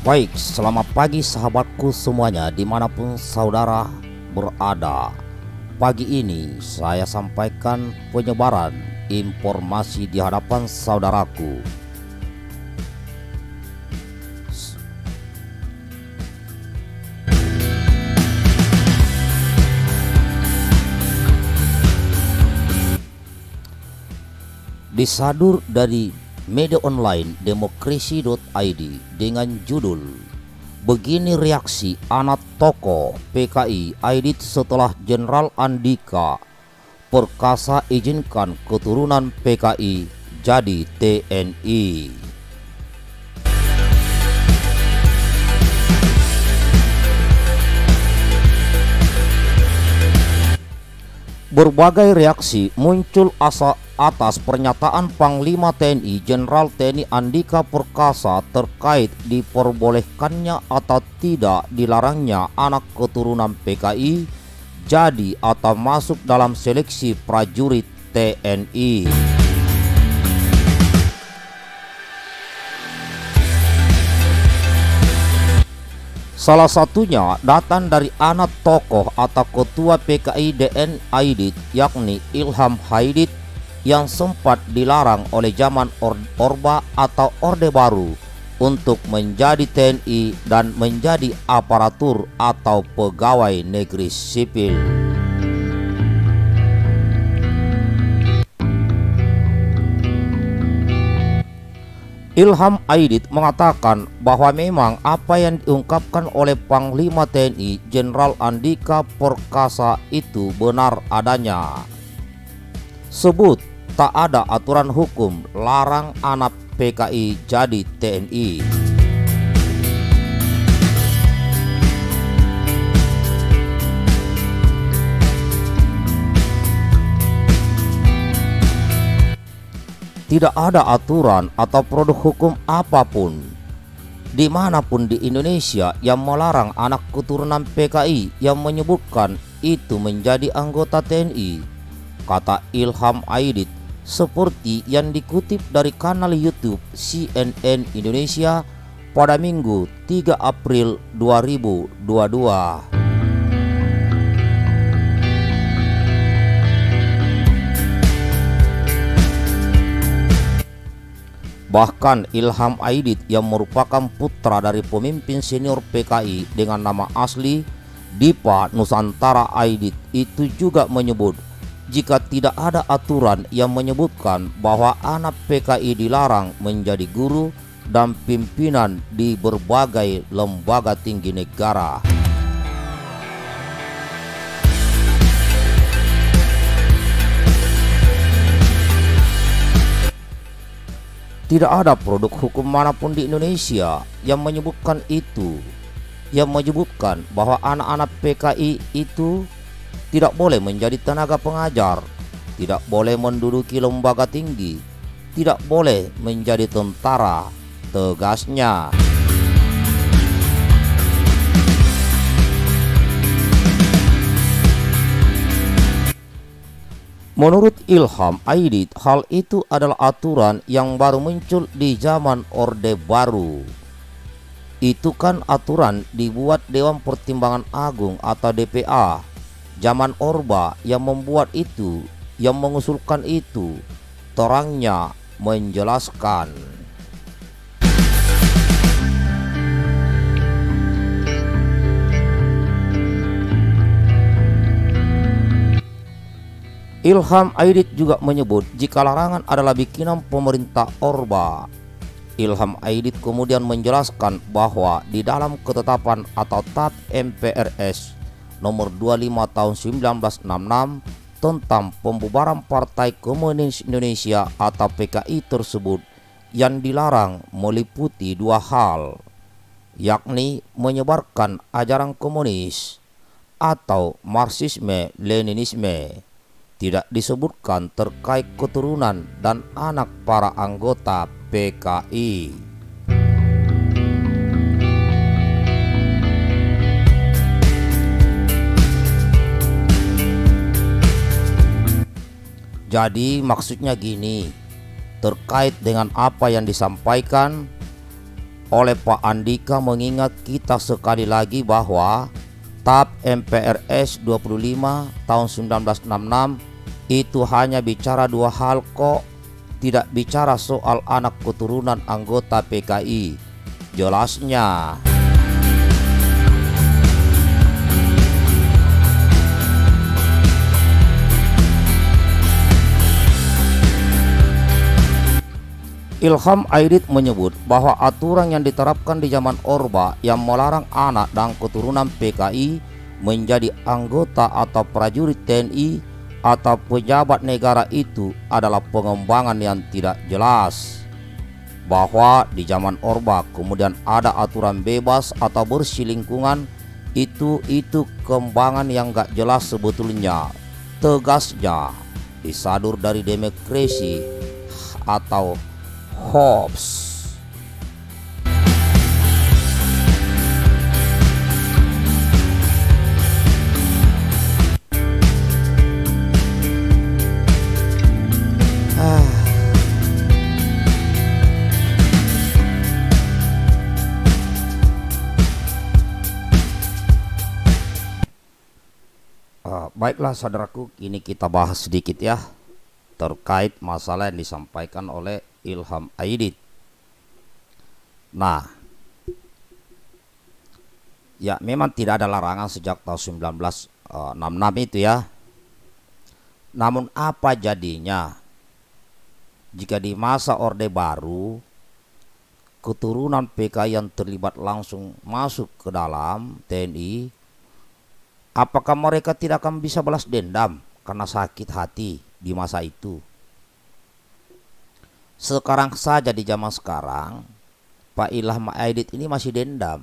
Baik, selamat pagi sahabatku semuanya dimanapun saudara berada. Pagi ini saya sampaikan penyebaran informasi di hadapan saudaraku. Disadur dari media online demokrasi.id dengan judul "Begini reaksi anak tokoh PKI Aidit setelah Jenderal Andika Perkasa izinkan keturunan PKI jadi TNI". Berbagai reaksi muncul atas pernyataan Panglima TNI Jenderal TNI Andika Perkasa terkait diperbolehkannya atau tidak dilarangnya anak keturunan PKI jadi atau masuk dalam seleksi prajurit TNI. Salah satunya datang dari anak tokoh atau ketua PKI DN Aidit, yakni Ilham Aidit, yang sempat dilarang oleh zaman Orba atau Orde Baru untuk menjadi TNI dan menjadi aparatur atau pegawai negeri sipil. Ilham Aidit mengatakan bahwa memang apa yang diungkapkan oleh Panglima TNI Jenderal Andika Perkasa itu benar adanya. Sebut tak ada aturan hukum larang anak PKI jadi TNI. Tidak ada aturan atau produk hukum apapun dimanapun di Indonesia yang melarang anak keturunan PKI yang menyebutkan itu menjadi anggota TNI, kata Ilham Aidit, seperti yang dikutip dari kanal YouTube CNN Indonesia pada Minggu 3 April 2022. Bahkan Ilham Aidit yang merupakan putra dari pemimpin senior PKI dengan nama asli Dipa Nusantara Aidit itu juga menyebut jika tidak ada aturan yang menyebutkan bahwa anak PKI dilarang menjadi guru dan pimpinan di berbagai lembaga tinggi negara. Tidak ada produk hukum manapun di Indonesia yang menyebutkan itu, yang menyebutkan bahwa anak-anak PKI itu tidak boleh menjadi tenaga pengajar, tidak boleh menduduki lembaga tinggi, tidak boleh menjadi tentara, tegasnya. Menurut Ilham Aidit, hal itu adalah aturan yang baru muncul di zaman Orde Baru. Itu kan aturan dibuat Dewan Pertimbangan Agung atau DPA zaman Orba yang membuat itu, yang mengusulkan itu, terangnya menjelaskan. Ilham Aidit juga menyebut jika larangan adalah bikinan pemerintah Orba. Ilham Aidit kemudian menjelaskan bahwa di dalam ketetapan atau TAP MPRS nomor 25 tahun 1966 tentang pembubaran Partai Komunis Indonesia atau PKI tersebut yang dilarang meliputi dua hal, yakni menyebarkan ajaran komunis atau Marxisme-Leninisme. Tidak disebutkan terkait keturunan dan anak para anggota PKI. Jadi maksudnya gini, terkait dengan apa yang disampaikan oleh Pak Andika mengingat kita sekali lagi bahwa TAP MPRS 25 tahun 1966 itu hanya bicara dua hal kok, tidak bicara soal anak keturunan anggota PKI. Jelasnya, Ilham Aidit menyebut bahwa aturan yang diterapkan di zaman Orba yang melarang anak dan keturunan PKI menjadi anggota atau prajurit TNI atau pejabat negara itu adalah pengembangan yang tidak jelas. Bahwa di zaman Orba kemudian ada aturan bebas atau bersih lingkungan, itu kembangan yang gak jelas sebetulnya. Tegasnya disadur dari demokrasi atau Hobbes. Baiklah saudaraku, kini kita bahas sedikit ya terkait masalah yang disampaikan oleh Ilham Aidit. Nah, ya memang tidak ada larangan sejak tahun 1966 itu ya. Namun apa jadinya jika di masa Orde Baru keturunan PKI yang terlibat langsung masuk ke dalam TNI, apakah mereka tidak akan bisa balas dendam karena sakit hati di masa itu? Sekarang saja di zaman sekarang Pak Ilham Aidit ini masih dendam.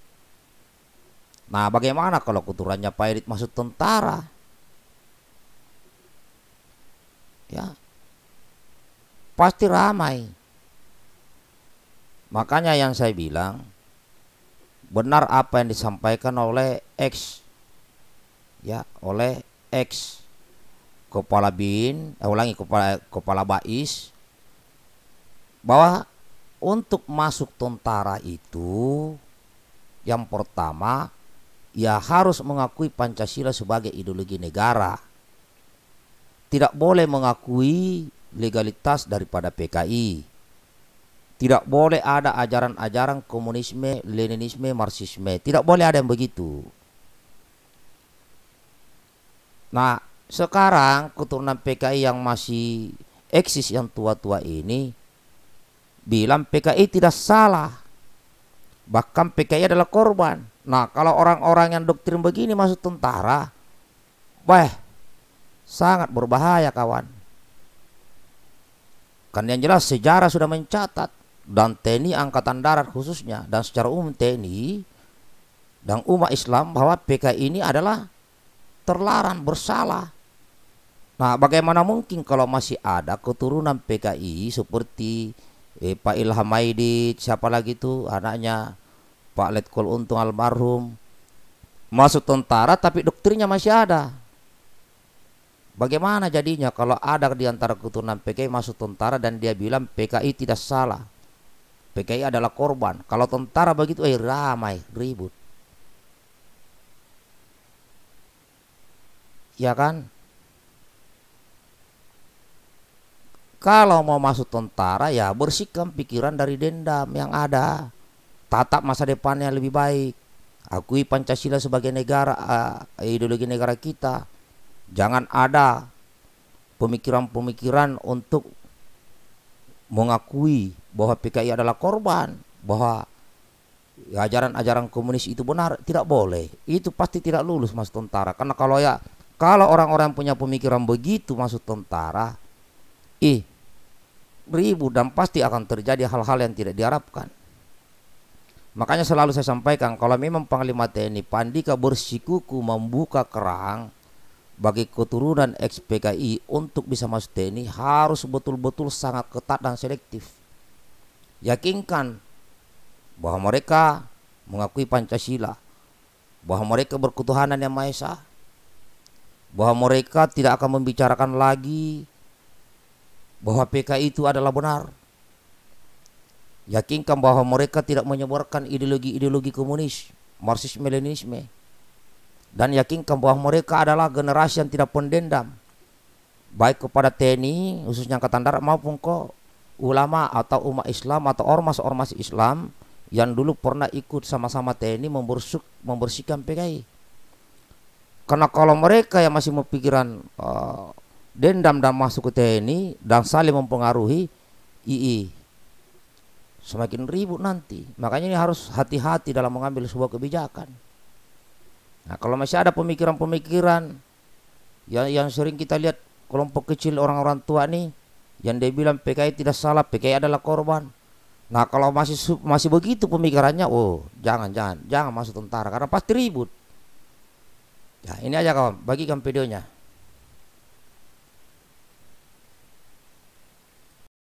Nah, bagaimana kalau keturunannya Pak Aidit masuk tentara? Ya, pasti ramai. Makanya yang saya bilang, benar apa yang disampaikan oleh oleh ex kepala BIN, kepala BAIS, bahwa untuk masuk tentara itu yang pertama ya harus mengakui Pancasila sebagai ideologi negara. Tidak boleh mengakui legalitas daripada PKI. Tidak boleh ada ajaran-ajaran komunisme, Leninisme, Marxisme. Tidak boleh ada yang begitu. Nah, sekarang keturunan PKI yang masih eksis yang tua-tua ini bilang PKI tidak salah, bahkan PKI adalah korban. Nah, kalau orang-orang yang doktrin begini masuk tentara, sangat berbahaya kawan. Kan yang jelas sejarah sudah mencatat, dan TNI Angkatan Darat khususnya, dan secara umum TNI dan umat Islam, bahwa PKI ini adalah terlarang, bersalah. Nah, bagaimana mungkin kalau masih ada keturunan PKI seperti Pak Ilham Aidit, siapa lagi tuh anaknya Pak Letkol Untung almarhum, masuk tentara tapi doktrinnya masih ada. Bagaimana jadinya kalau ada di antara keturunan PKI masuk tentara dan dia bilang PKI tidak salah, PKI adalah korban. Kalau tentara begitu ramai, ribut. Ya kan? Kalau mau masuk tentara ya bersihkan pikiran dari dendam yang ada. Tatap masa depannya lebih baik. Akui Pancasila sebagai negara, ideologi negara kita. Jangan ada pemikiran-pemikiran untuk mengakui bahwa PKI adalah korban, bahwa ajaran-ajaran komunis itu benar. Tidak boleh. Itu pasti tidak lulus masuk tentara. Karena kalau orang-orang punya pemikiran begitu masuk tentara, ribut dan pasti akan terjadi hal-hal yang tidak diharapkan. Makanya selalu saya sampaikan, kalau memang Panglima TNI Pak Andika bersikuku membuka kerang bagi keturunan ex PKI untuk bisa masuk TNI, harus betul-betul sangat ketat dan selektif. Yakinkan bahwa mereka mengakui Pancasila, bahwa mereka berketuhanan yang Maha Esa, bahwa mereka tidak akan membicarakan lagi bahwa PKI itu adalah benar. Yakinkan bahwa mereka tidak menyebarkan ideologi-ideologi komunis, Marxisme, Leninisme. Dan yakinkan bahwa mereka adalah generasi yang tidak pendendam, baik kepada TNI, khususnya Angkatan Darat, maupun ke ulama atau umat Islam atau ormas-ormas Islam yang dulu pernah ikut sama-sama TNI membersihkan PKI. Karena kalau mereka yang masih mempikiran dendam dan masuk ke TNI dan saling mempengaruhi, semakin ribut nanti. Makanya ini harus hati-hati dalam mengambil sebuah kebijakan. Nah, kalau masih ada pemikiran-pemikiran yang sering kita lihat kelompok kecil orang-orang tua nih, yang dia bilang PKI tidak salah, PKI adalah korban. Nah, kalau masih begitu pemikirannya, jangan masuk tentara karena pasti ribut. Ya, ini aja kawan, bagikan videonya.